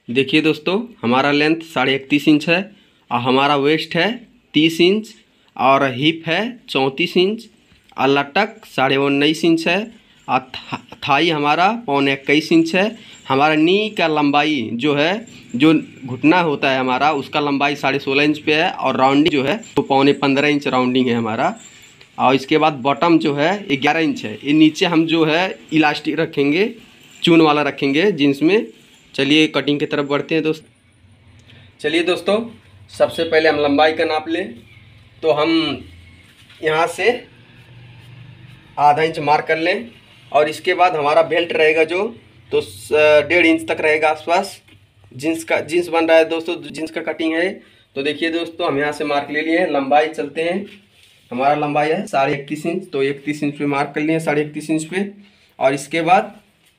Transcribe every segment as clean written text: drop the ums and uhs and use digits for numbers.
देखिए दोस्तों, हमारा लेंथ 31.5 इंच है और हमारा वेस्ट है 30 इंच और हिप है 34 इंच और लटक 19.5 इंच है और थाई हमारा 21.25 इंच है। हमारा नी का लंबाई जो है, जो घुटना होता है हमारा, उसका लंबाई 16.5 इंच पे है और राउंडिंग जो है तो 15.5 इंच राउंडिंग है हमारा। और इसके बाद बॉटम जो है 11 इंच है। ये नीचे हम जो है इलास्टिक रखेंगे, चून वाला रखेंगे जींस में। चलिए कटिंग की तरफ बढ़ते हैं दोस्त। चलिए दोस्तों, सबसे पहले हम लंबाई का नाप लें तो हम यहाँ से आधा इंच मार्क कर लें और इसके बाद हमारा बेल्ट रहेगा जो तो 1.5 इंच तक रहेगा आसपास। जीन्स बन रहा है दोस्तों, जीन्स का कटिंग है। तो देखिए दोस्तों, हम यहाँ से मार्क ले लिए हैं। लंबाई चलते हैं, हमारा लंबाई है 31.5 इंच, तो 31 इंच पे मार्क कर लिए 31.5 इंच पे। और इसके बाद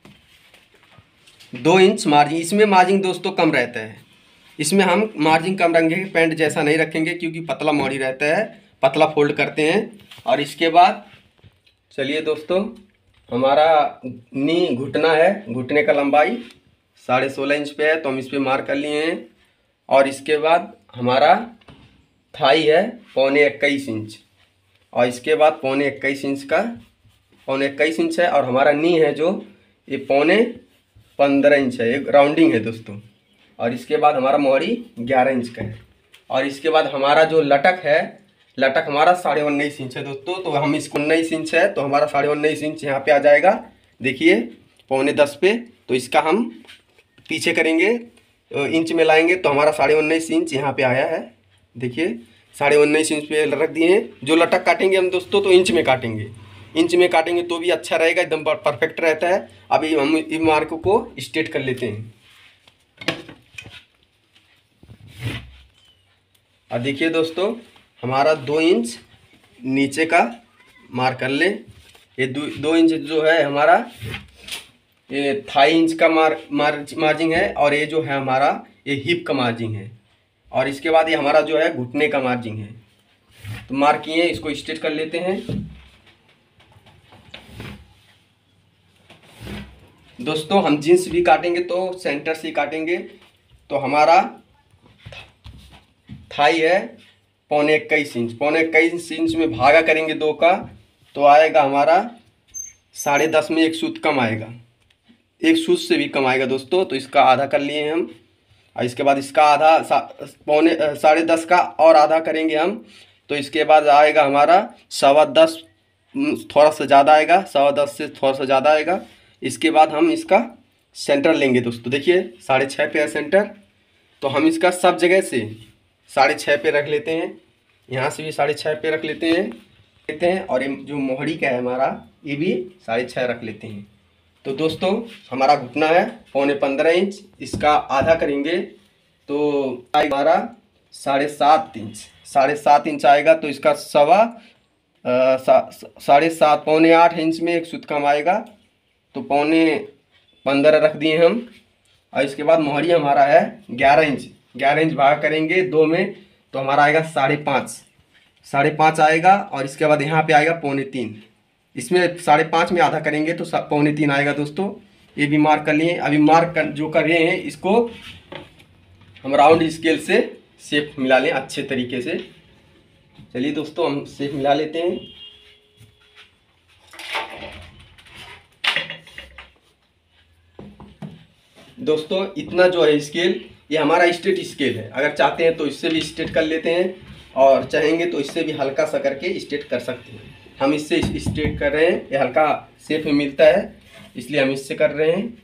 2 इंच मार्जिन, इसमें मार्जिन दोस्तों कम रहता है, इसमें हम मार्जिन कम रखेंगे, पैंट जैसा नहीं रखेंगे क्योंकि पतला मॉडी रहता है, पतला फोल्ड करते हैं। और इसके बाद चलिए दोस्तों, हमारा नी घुटना है, घुटने का लंबाई 16.5 इंच पे है तो हम इस पर मार्क कर लिए हैं। और इसके बाद हमारा थाई है 21.25 इंच और इसके बाद 21.25 इंच का 21.25 इंच है। और हमारा नी है जो ये 15.5 इंच है, एक राउंडिंग है दोस्तों। और इसके बाद हमारा मोहरी 11 इंच का है। और इसके बाद हमारा जो लटक है, लटक हमारा 19.5 इंच है दोस्तों। तो हम इसको 19 इंच है तो हमारा 19.5 इंच यहाँ पे आ जाएगा। देखिए 9.25 पे, तो इसका हम पीछे करेंगे, इंच में लाएंगे तो हमारा 19.5 इंच यहाँ पे आया है। देखिए 19.5 इंच पे रख दिए हैं। जो लटक काटेंगे हम दोस्तों तो इंच में काटेंगे, इंच में काटेंगे तो भी अच्छा रहेगा, एकदम परफेक्ट रहता है। अभी हम इस मार्क को स्ट्रेट कर लेते हैं। और देखिए दोस्तों, हमारा 2 इंच नीचे का मार्क कर लें। ये 2 इंच जो है हमारा, ये थाई इंच का मार्जिन है और ये जो है हमारा ये हिप का मार्जिन है। और इसके बाद ये हमारा जो है घुटने का मार्जिन है। तो मार्क किए, इसको स्ट्रेट कर लेते हैं। दोस्तों हम जीन्स भी काटेंगे तो सेंटर से ही काटेंगे। तो हमारा थाई है 21.25 इंच, 21.25 इंच में भागा करेंगे 2 का तो आएगा हमारा 10.5 में 1 सूत कम आएगा, 1 सूत से भी कम आएगा दोस्तों। तो इसका आधा कर लिए हम और इसके बाद इसका आधा 10.5 का और आधा करेंगे हम। तो इसके बाद आएगा हमारा 10.25, थोड़ा सा ज़्यादा आएगा, 10.25 से थोड़ा सा ज़्यादा आएगा। इसके बाद हम इसका सेंटर लेंगे दोस्तों। देखिए 6.5 पे है सेंटर, तो हम इसका सब जगह से 6.5 पे रख लेते हैं, यहाँ से भी 6.5 पे रख लेते हैं और ये जो मोहरी का है हमारा ये भी 6.5 रख लेते हैं। तो दोस्तों हमारा घुटना है 15.25 इंच, इसका आधा करेंगे तो हमारा 7.5 इंच, 7.5 इंच आएगा। तो इसका 7.5 8 इंच में 1 सूत कम आएगा, तो 15.25 रख दिए हम। और इसके बाद मोहरी हमारा है 11 इंच, 11 इंच भाग करेंगे 2 में तो हमारा आएगा 5.5 आएगा। और इसके बाद यहाँ पे आएगा 3.25, इसमें 5.5 में आधा करेंगे तो 3.25 आएगा दोस्तों। ये भी मार्क कर लिए। अभी जो कर रहे हैं इसको हम राउंड स्केल से शेप मिला लें अच्छे तरीके से। चलिए दोस्तों, हम शेप मिला लेते हैं। दोस्तों इतना जो है स्केल, ये हमारा स्ट्रेट स्केल है। अगर चाहते हैं तो इससे भी स्ट्रेट कर लेते हैं और चाहेंगे तो इससे भी हल्का सा करके स्ट्रेट कर सकते हैं। हम इससे स्ट्रेट कर रहे हैं, ये हल्का शेप में मिलता है इसलिए हम इससे कर रहे हैं।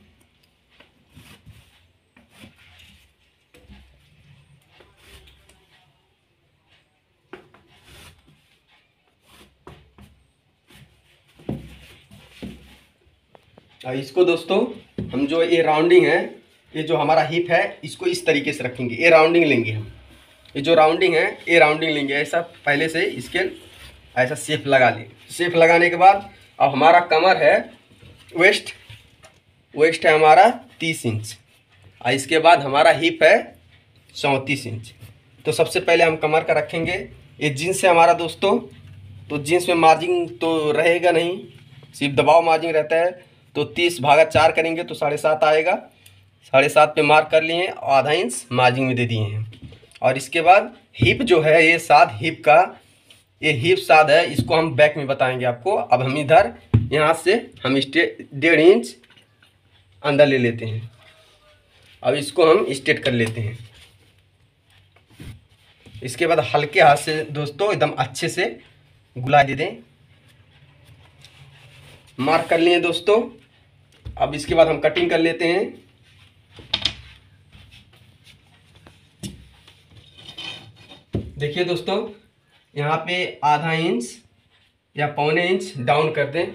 और इसको दोस्तों हम जो ये राउंडिंग है, ये जो हमारा हिप है इसको इस तरीके से रखेंगे। ये राउंडिंग लेंगे हम, ये जो राउंडिंग है ये राउंडिंग लेंगे, ऐसा पहले से स्केल ऐसा शेप लगा लें। शेप लगाने के बाद अब हमारा कमर है, वेस्ट है हमारा 30 इंच और इसके बाद हमारा हिप है 34 इंच। तो सबसे पहले हम कमर का रखेंगे। ये जीन्स है हमारा दोस्तों, तो जीन्स में मार्जिन तो रहेगा नहीं, सिर्फ दबाव मार्जिन रहता है। तो 30 भागा 4 करेंगे तो 7.5 आएगा। 7.5 पे मार्क कर लिए हैं और आधा इंच मार्जिन में दे दिए हैं। और इसके बाद हिप जो है ये साद हिप का, ये हिप साद है, इसको हम बैक में बताएंगे आपको। अब हम इधर यहाँ से हम 1.5 इंच अंदर ले लेते हैं। अब इसको हम स्ट्रेट कर लेते हैं। इसके बाद हल्के हाथ से दोस्तों एकदम अच्छे से गुलाई दे दें। मार्क कर लिए दोस्तों। अब इसके बाद हम कटिंग कर लेते हैं। देखिए दोस्तों, यहाँ पे आधा इंच या पौने इंच डाउन कर दें।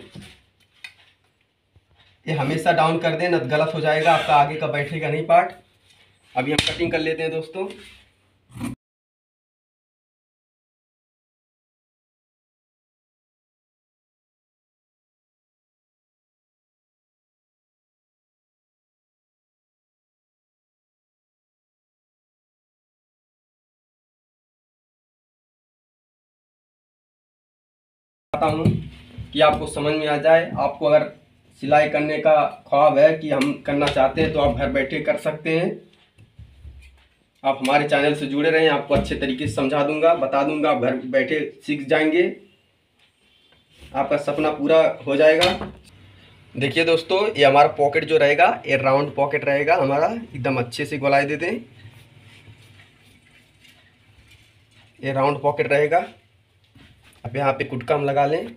ये हमेशा डाउन कर दें, न गलत हो जाएगा आपका, आगे का बैठेगा नहीं पार्ट। अभी हम कटिंग कर लेते हैं दोस्तों। चाहता हूँ कि आपको समझ में आ जाए। आपको अगर सिलाई करने का ख्वाब है कि हम करना चाहते हैं तो आप घर बैठे कर सकते हैं। आप हमारे चैनल से जुड़े रहें, आपको अच्छे तरीके से समझा दूंगा, बता दूंगा, आप घर बैठे सीख जाएंगे, आपका सपना पूरा हो जाएगा। देखिए दोस्तों, ये हमारा पॉकेट जो रहेगा ये राउंड पॉकेट रहेगा हमारा, एकदम अच्छे से गोलाई दे दें। ये राउंड पॉकेट रहेगा। अब यहाँ पे कुटका हम लगा लें।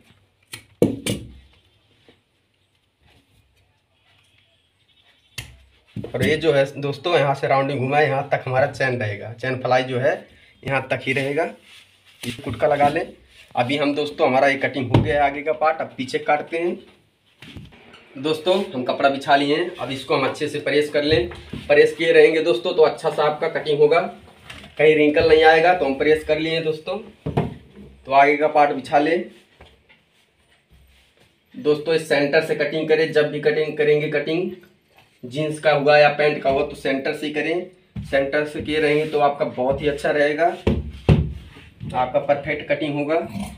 और ये जो है दोस्तों, यहाँ से राउंडिंग घुमाए, यहाँ तक हमारा चैन रहेगा, चैन फ्लाई जो है यहाँ तक ही रहेगा। ये कुटका लगा लें। अभी हम दोस्तों, हमारा ये कटिंग हो गया है आगे का पार्ट। अब पीछे काटते हैं। दोस्तों हम कपड़ा बिछा लिए हैं। अब इसको हम अच्छे से प्रेस कर लें। प्रेस किए रहेंगे दोस्तों तो अच्छा सा आपका कटिंग होगा, कहीं रिंकल नहीं आएगा। तो हम प्रेस कर लिए हैं दोस्तों। तो आगे का पार्ट बिछा लें दोस्तों। इस सेंटर से कटिंग करें। जब भी कटिंग करेंगे, कटिंग जीन्स का हुआ या पैंट का हुआ तो सेंटर से ही करें। सेंटर से किए रहेंगे तो आपका बहुत ही अच्छा रहेगा, आपका परफेक्ट कटिंग होगा।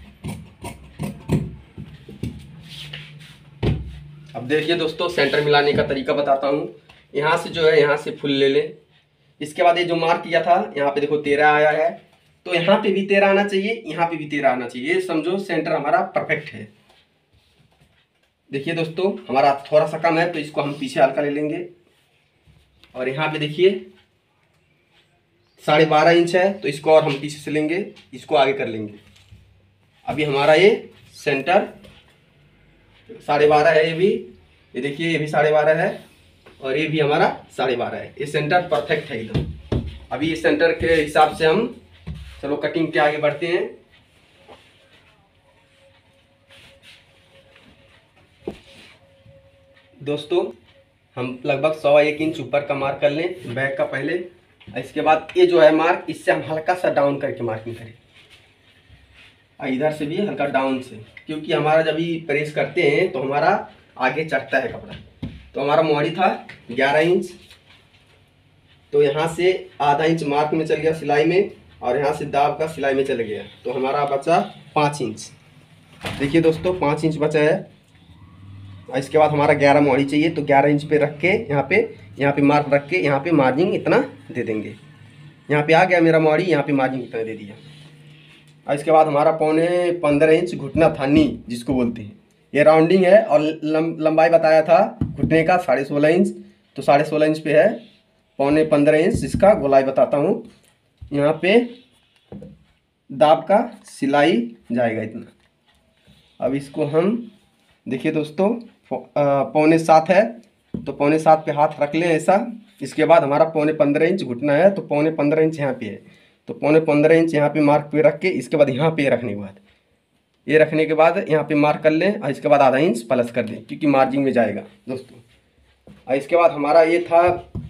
अब देखिए दोस्तों, सेंटर मिलाने का तरीका बताता हूँ। यहाँ से जो है, यहाँ से फुल ले लें। इसके बाद ये जो मार्क किया था यहाँ पे देखो 13 आया है, तो यहाँ पे भी 13 आना चाहिए, यहाँ पे भी 13 आना चाहिए। ये समझो सेंटर हमारा परफेक्ट है। देखिए दोस्तों, हमारा थोड़ा सा कम है तो इसको हम पीछे हल्का ले लेंगे। और यहाँ पे देखिए 12.5 इंच है तो इसको और हम पीछे से लेंगे, इसको आगे कर लेंगे। अभी हमारा ये सेंटर 12.5 है। ये देखिए, ये भी 12.5 है और ये भी हमारा 12.5 है। ये सेंटर परफेक्ट है एकदम। अभी इस सेंटर के हिसाब से हम चलो कटिंग के आगे बढ़ते हैं। दोस्तों हम लगभग 1.25 इंच ऊपर का मार्क कर लें बैक का पहले। इसके बाद ये जो है मार्क, इससे हम हल्का सा डाउन करके मार्किंग करें। इधर से भी हल्का डाउन से, क्योंकि हमारा जब भी प्रेस करते हैं तो हमारा आगे चढ़ता है कपड़ा। तो हमारा मोड़ी था 11 इंच, तो यहाँ से आधा इंच मार्क में चल गया सिलाई में, और यहाँ से दाब का सिलाई में चल गया, तो हमारा बचा 5 इंच। देखिए दोस्तों 5 इंच बचा है। इसके बाद हमारा 11 मोड़ी चाहिए, तो 11 इंच पे रख के यहाँ पे मार्क रख के यहाँ पे मार्जिन इतना दे देंगे। यहाँ पे आ गया मेरा मोड़ी, यहाँ पे मार्जिन इतना दे दिया। और इसके बाद हमारा 15.25 इंच घुटना था, नी जिसको बोलते हैं, ये राउंडिंग है। और लंबाई बताया था घुटने का 16.5 इंच, तो 16.5 इंच पे है। 15.25 इंच इसका गोलाई बताता हूँ। यहाँ पे दाब का सिलाई जाएगा इतना। अब इसको हम देखिए दोस्तों 7.25 है, तो 7.25 पे हाथ रख लें ऐसा। इसके बाद हमारा 15.25 इंच घुटना है, तो 15.25 इंच यहाँ पे है, तो 15.25 इंच यहाँ पे मार्क पे रख के इसके बाद यहाँ पे रखने के बाद, ये रखने के बाद यहाँ पे मार्क कर लें। और इसके बाद आधा इंच प्लस कर दें, क्योंकि मार्जिन में जाएगा दोस्तों। और इसके बाद हमारा ये था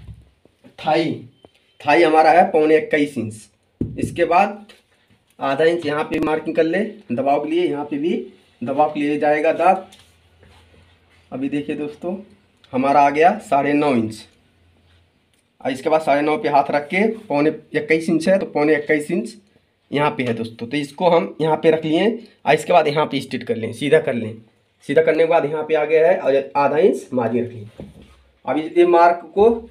थाई हमारा है 21.25 इंच। इसके बाद आधा इंच यहाँ पे मार्किंग कर ले दबाव के लिए, यहाँ पे भी दबाव के लिए जाएगा दाब। अभी देखिए दोस्तों हमारा आ गया 9.5 इंच। और इसके बाद 9.5 पे हाथ रख के 21 इंच है, तो 21 इंच यहाँ पे है दोस्तों। तो इसको हम यहाँ पे रख लिए। और इसके बाद यहाँ पे स्ट्रेट कर लें, सीधा कर लें। सीधा करने के बाद यहाँ पे आ गया है और आधा इंच मार्जिन रख लें। अभी ये मार्क को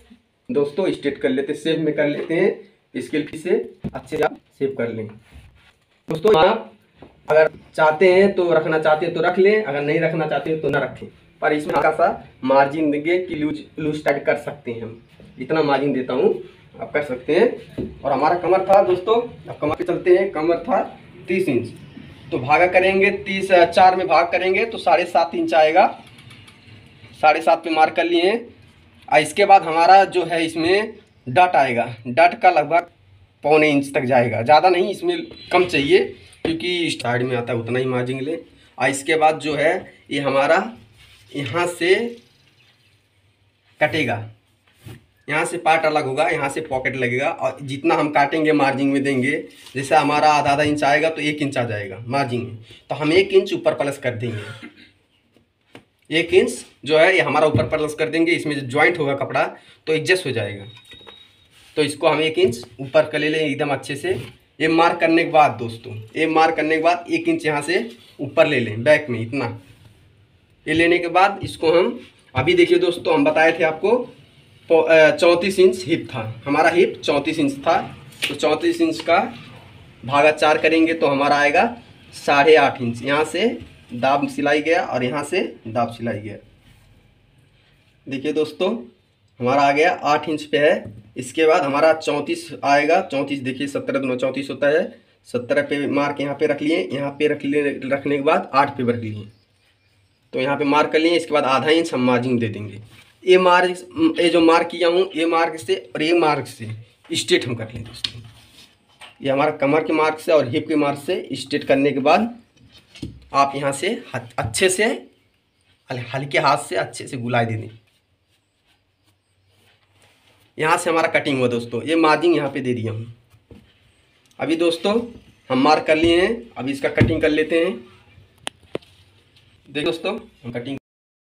दोस्तों स्ट्रेट कर लेते हैं, सेव में कर लेते हैं। स्केल से अच्छे से आप सेव कर लें। दोस्तों आप अगर चाहते हैं तो रखना चाहते हैं तो रख लें, अगर नहीं रखना चाहते हैं तो ना रखें। पर इसमें हल्का सा मार्जिन देंगे कि लूज टाइट कर सकते हैं हम, इतना मार्जिन देता हूँ, आप कर सकते हैं। और हमारा कमर था दोस्तों, अब कमर पे चलते हैं। कमर था 30 इंच, तो भागा करेंगे 30 4 में भाग करेंगे तो 7.5 इंच आएगा। 7.5 पे मार्क कर लिए। और इसके बाद हमारा जो है इसमें डट आएगा, डट का लगभग 1.25 इंच तक जाएगा, ज़्यादा नहीं, इसमें कम चाहिए क्योंकि साइड में आता है उतना ही मार्जिन ले। और इसके बाद जो है ये हमारा यहाँ से कटेगा, यहाँ से पार्ट अलग होगा, यहाँ से पॉकेट लगेगा। और जितना हम काटेंगे मार्जिन में देंगे, जैसे हमारा आधा इंच आएगा तो 1 इंच आ जाएगा मार्जिन में, तो हम 1 इंच ऊपर प्लस कर देंगे। 1 इंच जो है ये हमारा ऊपर प्लस कर देंगे, इसमें जो ज्वाइंट होगा कपड़ा तो एडजस्ट हो जाएगा। तो इसको हम 1 इंच ऊपर कर ले लें एकदम अच्छे से। ये मार्क करने के बाद दोस्तों, ये मार्क करने के बाद 1 इंच यहाँ से ऊपर ले लें बैक में इतना। ये लेने के बाद इसको हम अभी देखिए दोस्तों, हम बताए थे आपको 34 इंच हिप था, हमारा हिप 34 इंच था, तो 34 इंच का भागा 4 करेंगे तो हमारा आएगा 8.5 इंच। यहाँ से दाब सिलाई गया और यहाँ से दाब सिलाई गया। देखिए दोस्तों हमारा आ गया 8 इंच पे है। इसके बाद हमारा 34 आएगा। 34 देखिए 17 दूना 34 होता है। 17 पे मार्क यहाँ पे रख लिए, यहाँ पे रखने के बाद 8 पे रख लिए, तो यहाँ पे मार्क कर लिए। इसके बाद आधा इंच हम मार्जिन दे देंगे। ये जो मार्क किया हूँ ये मार्क से और ये मार्क से स्ट्रेट हम कर लें दोस्तों। ये हमारा कमर के मार्क से और हिप के मार्क से स्ट्रेट करने के बाद आप यहाँ से अच्छे से हल्के हाथ से अच्छे से गुलाई दे दें। यहाँ से हमारा कटिंग हुआ दोस्तों, ये मार्जिन यहाँ पे दे दिया हूँ। अभी दोस्तों हम मार्क कर लिए हैं, अभी इसका कटिंग कर लेते हैं। देखिए दोस्तों हम कटिंग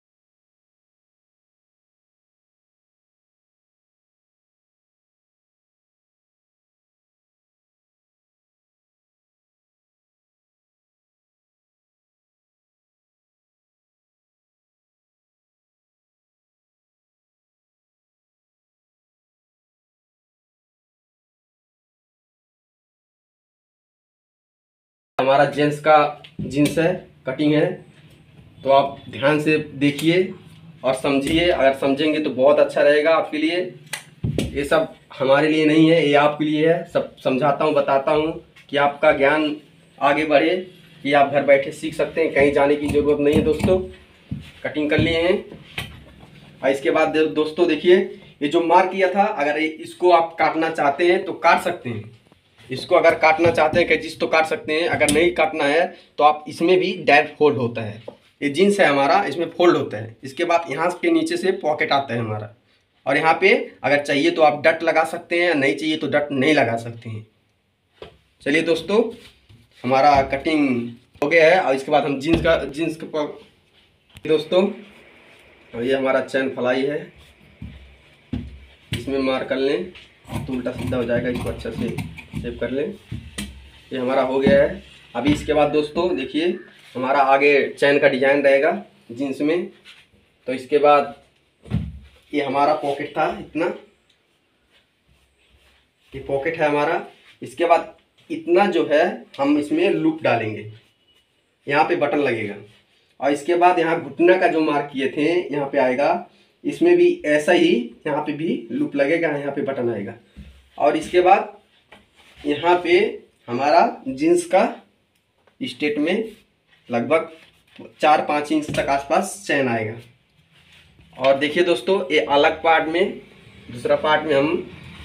हमारा जेंट्स का जीन्स है, कटिंग है, तो आप ध्यान से देखिए और समझिए। अगर समझेंगे तो बहुत अच्छा रहेगा आपके लिए। ये सब हमारे लिए नहीं है, ये आपके लिए है। सब समझाता हूँ, बताता हूँ कि आपका ज्ञान आगे बढ़े, कि आप घर बैठे सीख सकते हैं, कहीं जाने की ज़रूरत नहीं है दोस्तों। कटिंग कर लिए हैं और इसके बाद दोस्तों देखिए ये जो मार्क किया था, अगर इसको आप काटना चाहते हैं तो काट सकते हैं। इसको अगर काटना चाहते हैं कैंची से तो काट सकते हैं, अगर नहीं काटना है तो आप इसमें भी डायरेक्ट फोल्ड होता है। ये जीन्स है हमारा, इसमें फोल्ड होता है। इसके बाद यहाँ के नीचे से पॉकेट आता है हमारा, और यहाँ पे अगर चाहिए तो आप डट लगा सकते हैं, नहीं चाहिए तो डट नहीं लगा सकते हैं। चलिए दोस्तों हमारा कटिंग हो गया है। और इसके बाद हम जीन्स के दोस्तों, और ये हमारा चैन फ्लाई है, इसमें मार कर लें तो उल्टा सीधा हो जाएगा। इसको अच्छा से सेव कर लें। ये हमारा हो गया है। अभी इसके बाद दोस्तों देखिए हमारा आगे चैन का डिजाइन रहेगा जीन्स में। तो इसके बाद ये हमारा पॉकेट था इतना, ये पॉकेट है हमारा। इसके बाद इतना जो है हम इसमें लूप डालेंगे, यहाँ पे बटन लगेगा। और इसके बाद यहाँ घुटना का जो मार्क किए थे यहाँ पे आएगा, इसमें भी ऐसा ही यहाँ पे भी लूप लगेगा, यहाँ पे बटन आएगा। और इसके बाद यहाँ पे हमारा जीन्स का स्ट्रेट में लगभग 4-5 इंच तक आसपास चैन आएगा। और देखिए दोस्तों ये अलग पार्ट में, दूसरा पार्ट में हम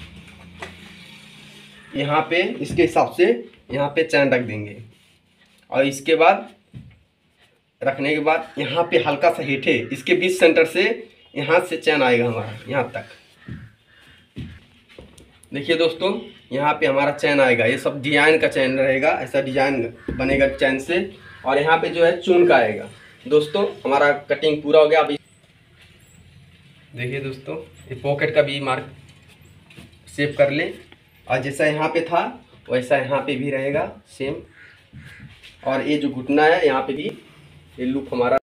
यहाँ पे इसके हिसाब से यहाँ पे चैन रख देंगे। और इसके बाद रखने के बाद यहाँ पे हल्का सा हीट है, इसके बीच सेंटर से यहाँ से चैन आएगा हमारा यहाँ तक। देखिए दोस्तों यहाँ पे हमारा चैन आएगा, ये सब डिजाइन का चैन रहेगा, ऐसा डिजाइन बनेगा चैन से। और यहाँ पे जो है चून का आएगा। दोस्तों हमारा कटिंग पूरा हो गया। अभी देखिए दोस्तों ये पॉकेट का भी मार्क सेव कर ले, और जैसा यहाँ पे था वैसा यहाँ पे भी रहेगा सेम। और ये जो घुटना है यहाँ पे भी ये लूप हमारा